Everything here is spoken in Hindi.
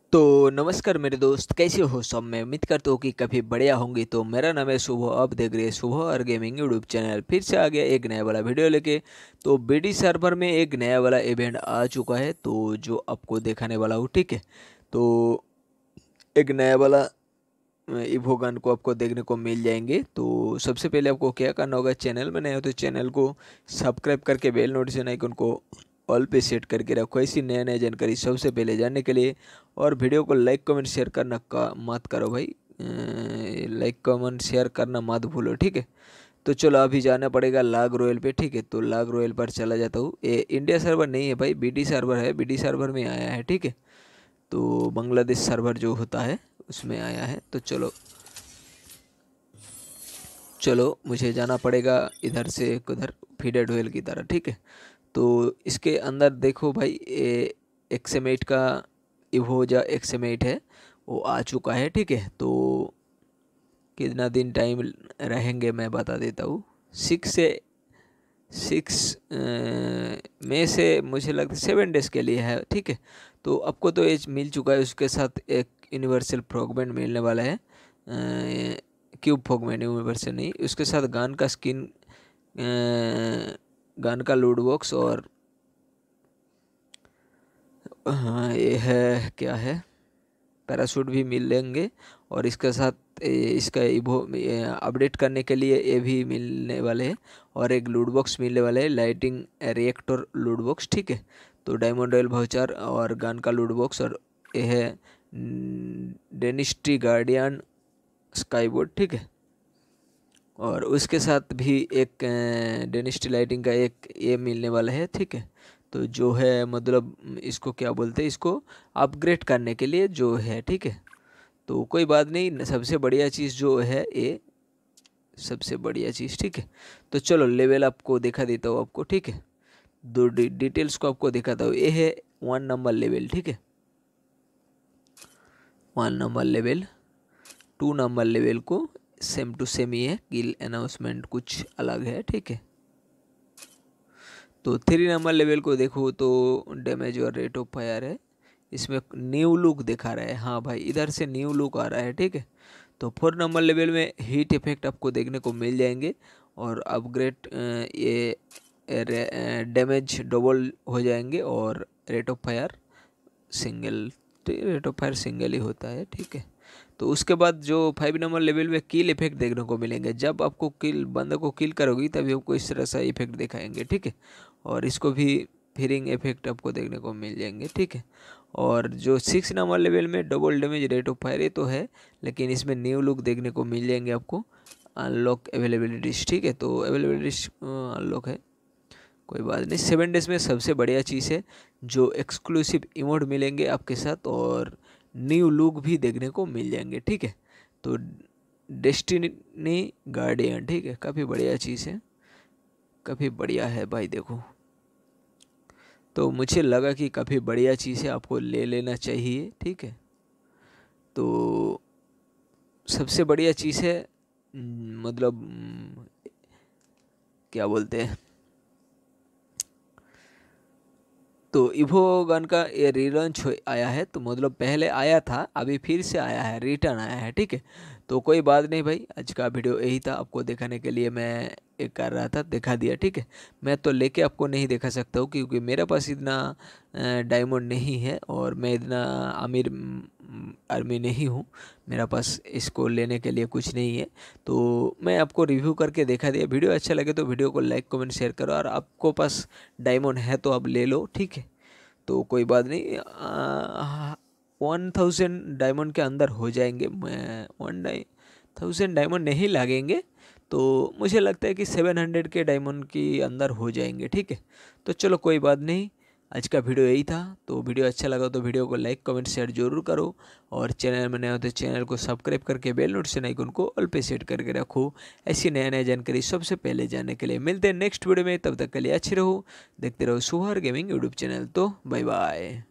तो नमस्कार मेरे दोस्त, कैसे हो सब। मैं उम्मीद करता हूँ कि काफ़ी बढ़िया होंगी। तो मेरा नाम है शुभ, आप देख रहे हैं शुभ और गेमिंग यूट्यूब चैनल। फिर से आ गया एक नया वाला वीडियो लेके। तो बीडी सर्वर में एक नया वाला इवेंट आ चुका है, तो जो आपको दिखाने वाला हूँ, ठीक है। तो एक नया वाला इवो गन को आपको देखने को मिल जाएंगे। तो सबसे पहले आपको क्या करना होगा, चैनल में नए हो तो चैनल को सब्सक्राइब करके बेल नोटिफिकेशन आइकन को ऑल पे सेट करके रखो, ऐसी नया नया जानकारी सबसे पहले जानने के लिए। और वीडियो को लाइक कमेंट शेयर करना का मत करो भाई, लाइक कमेंट शेयर करना मत भूलो, ठीक है। तो चलो अभी जाना पड़ेगा लाग रॉयल पे, ठीक है। तो लाग रॉयल पर चला जाता हूँ। ये इंडिया सर्वर नहीं है भाई, बीडी सर्वर है। बीडी सर्वर में आया है, ठीक है। तो बांग्लादेश सर्वर जो होता है उसमें आया है। तो चलो चलो मुझे जाना पड़ेगा इधर से उधर, फीडर डोयल की तरह, ठीक है। तो इसके अंदर देखो भाई, ये एक्सएम8 का इवोजा एक्सएम8 है, वो आ चुका है, ठीक है। तो कितना दिन टाइम रहेंगे मैं बता देता हूँ। 6 से मुझे लगता है 7 डेज़ के लिए है, ठीक है। तो आपको तो एज मिल चुका है, उसके साथ एक यूनिवर्सल फ्रॉगमेंट मिलने वाला है। क्यूब फ्रॉगमेंट, यूनिवर्सल नहीं, उसके साथ गन का स्किन, गन का लूट बॉक्स, और हाँ ये है, क्या है, पैराशूट भी मिलेंगे। और इसके साथ इसका इवो अपडेट करने के लिए ये भी मिलने वाले हैं। और एक लूट बॉक्स मिलने वाला है, लाइटिंग रिएक्टर लूट बॉक्स, ठीक है। तो डायमंड रॉयल वाउचर और गन का लूट बॉक्स, और ये है डेनिस्ट्री गार्डियन स्काईबोर्ड, ठीक है। और उसके साथ भी एक डेनिस्ट्री लाइटिंग का एक ये मिलने वाला है, ठीक है। तो जो है मतलब इसको क्या बोलते हैं, इसको अपग्रेड करने के लिए जो है, ठीक है। तो कोई बात नहीं, सबसे बढ़िया चीज़ जो है ये, सबसे बढ़िया चीज़, ठीक है। तो चलो लेवल आपको दिखा देता हूँ आपको, ठीक है। दो डिटेल्स को आपको दिखाता हूँ। ये है 1 नंबर लेवल, ठीक है। 1 नंबर लेवल, 2 नंबर लेवल को सेम टू सेम ही है, किल अनाउंसमेंट कुछ अलग है, ठीक है। तो 3 नंबर लेवल को देखो तो डैमेज और रेट ऑफ फायर है, इसमें न्यू लुक दिखा रहा है। हाँ भाई, इधर से न्यू लुक आ रहा है, ठीक है। तो 4 नंबर लेवल में हीट इफेक्ट आपको देखने को मिल जाएंगे। और अपग्रेड ये डैमेज डबल हो जाएंगे, और rate of fire single, rate of fire single ही होता है, ठीक है। तो उसके बाद जो 5 नंबर लेवल में किल इफेक्ट देखने को मिलेंगे, जब आपको किल बंदे को किल करोगी तभी आपको इस तरह सा इफेक्ट दिखाएंगे, ठीक है। और इसको भी फिरिंग इफेक्ट आपको देखने को मिल जाएंगे, ठीक है। और जो 6 नंबर लेवल में double damage rate of fire ये तो है, लेकिन इसमें न्यू लुक देखने को मिल जाएंगे आपको। अनलॉक अवेलेबिलिटीज, ठीक है। तो अवेलेबिलिटीज अनलॉक है, कोई बात नहीं। 7 डेज़ में सबसे बढ़िया चीज़ है जो एक्सक्लूसिव इमोट मिलेंगे आपके साथ, और न्यू लुक भी देखने को मिल जाएंगे, ठीक है। तो डेस्टिनी गार्डियन, ठीक है, काफ़ी बढ़िया चीज़ है, काफ़ी बढ़िया है भाई, देखो। तो मुझे लगा कि काफ़ी बढ़िया चीज़ है, आपको ले लेना चाहिए, ठीक है। तो सबसे बढ़िया चीज़ है, मतलब क्या बोलते हैं, तो इवो गन का ये रीलॉन्च आया है। तो मतलब पहले आया था, अभी फिर से आया है, रिटर्न आया है, ठीक है। तो कोई बात नहीं भाई, आज का वीडियो यही था, आपको दिखाने के लिए मैं एक कर रहा था, दिखा दिया, ठीक है। मैं तो लेके आपको नहीं दिखा सकता हूँ, क्योंकि मेरे पास इतना डायमंड नहीं है, और मैं इतना अमीर आर्मी नहीं हूँ, मेरा पास इसको लेने के लिए कुछ नहीं है। तो मैं आपको रिव्यू करके दिखा दिया। वीडियो अच्छा लगे तो वीडियो को लाइक कमेंट शेयर करो, और आपको पास डायमंड है तो आप ले लो, ठीक है। तो कोई बात नहीं, 1000 डायमंड के अंदर हो जाएंगे। मैं 1000 डायमंड नहीं लगेंगे, तो मुझे लगता है कि 700 के डायमंड के अंदर हो जाएंगे, ठीक है। तो चलो कोई बात नहीं, आज का वीडियो यही था। तो वीडियो अच्छा लगा तो वीडियो को लाइक कमेंट शेयर जरूर करो, और चैनल में नए हो तो चैनल को सब्सक्राइब करके बेल नोटिफिकेशन आइकन को ऑल पे सेट करके रखो, ऐसी नया नया जानकारी सबसे पहले जानने के लिए। मिलते हैं नेक्स्ट वीडियो में, तब तक के लिए अच्छे रहो, देखते रहो सुहार गेमिंग यूट्यूब चैनल। तो बाय बाय।